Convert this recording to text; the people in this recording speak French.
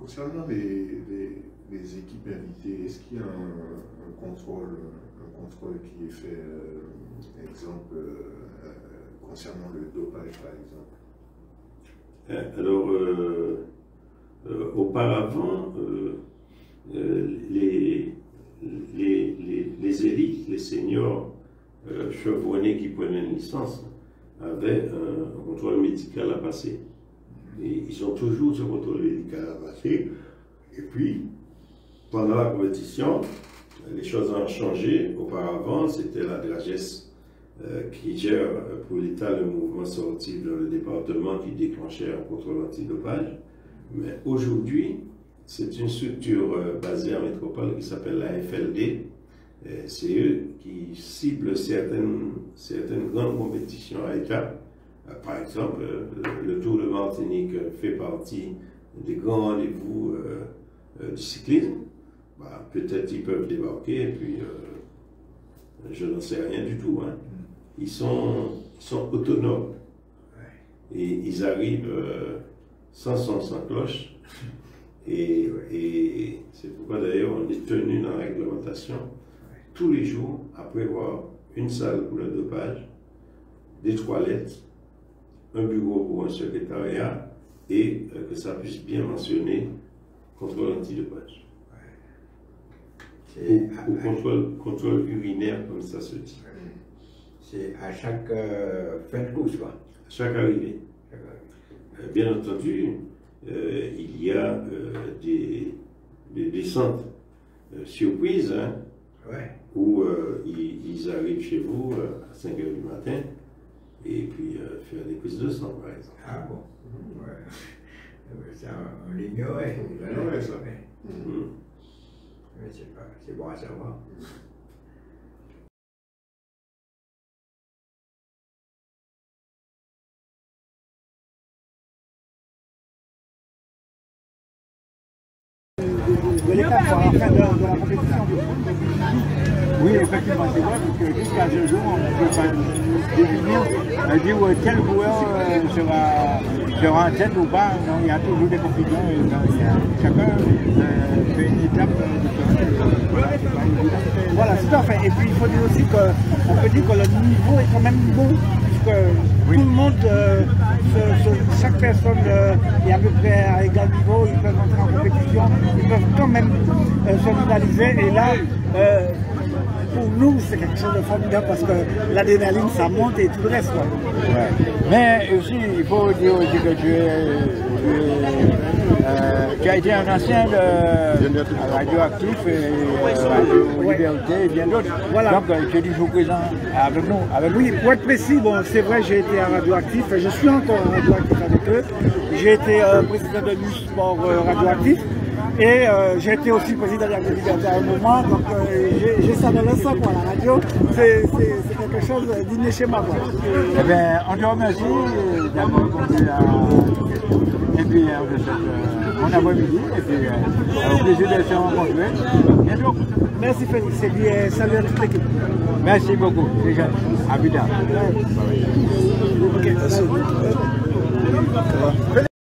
Concernant les équipes invitées, est-ce qu'il y a un contrôle qui est fait, exemple, concernant le dopage, par exemple? Alors, auparavant, les élites, les seniors chevronnés qui prenaient une licence avaient un contrôle médical à passer. Et ils ont toujours ce contrôle médical à passer. Et puis, pendant la compétition, les choses ont changé. Auparavant, c'était la DRAGES qui gère pour l'État le mouvement sportif dans le département qui déclenchait un contrôle antidopage. Mais aujourd'hui, c'est une structure basée en métropole qui s'appelle la FLD. C'est eux qui ciblent certaines grandes compétitions à État. Par exemple, le Tour de Martinique fait partie des grands rendez-vous du cyclisme. Bah, peut-être ils peuvent débarquer et puis je n'en sais rien du tout. Hein. Ils sont autonomes et ils arrivent sans son, sans cloche. Et c'est pourquoi d'ailleurs on est tenu dans la réglementation tous les jours à prévoir une salle pour le dopage, des toilettes, un bureau pour un secrétariat et que ça puisse bien mentionner contrôle antidopage. Ou contrôle urinaire, comme ça se dit. C'est à chaque fin de course, quoi. À chaque arrivée. Bien entendu, il y a des descentes surprises, hein, où ils arrivent chez vous à 5 h du matin et puis faire des prises de sang, par exemple. Ah bon? Ouais. Ça, on l'ignorait. Ouais, ça. Mais c'est bon à savoir. De l'étape à la fin de la compétition. Oui, effectivement, c'est vrai, parce que jusqu'à ce jour, on ne peut pas définir, dire quel joueur sera en tête ou pas. Non, il y a toujours des confusions. Chacun fait une étape différente. Voilà, tout à fait. Et puis il faut dire aussi qu'on peut dire que le niveau est quand même bon, puisque tout le monde, chaque personne est à peu près à égal niveau, ils peuvent entrer en compétition, ils peuvent quand même se rivaliser. Et là, pour nous, c'est quelque chose de formidable parce que l'adrénaline, ça monte et tout le reste. Ouais. Mais aussi, il faut dire aussi que tu as été un ancien de Radioactif et Radio Liberté et bien d'autres. Voilà. Donc tu es toujours présent avec nous. Oui, pour être précis, bon, c'est vrai, j'ai été à Radioactif, je suis encore à Radioactif avec eux. J'ai été président de l'U-Sport Radioactif. Et j'ai été aussi président de la Liberté à un moment, donc j'ai ça dans le sang, quoi, la radio, c'est quelque chose d'inné chez moi. Eh bien, on te remercie d'avoir répondu à et puis on te souhaite bon après-midi, et puis au plaisir de se rencontrer. Bientôt. Merci Félix, et puis salut à toute l'équipe. Merci beaucoup, c'est gentil. À plus tard. Okay.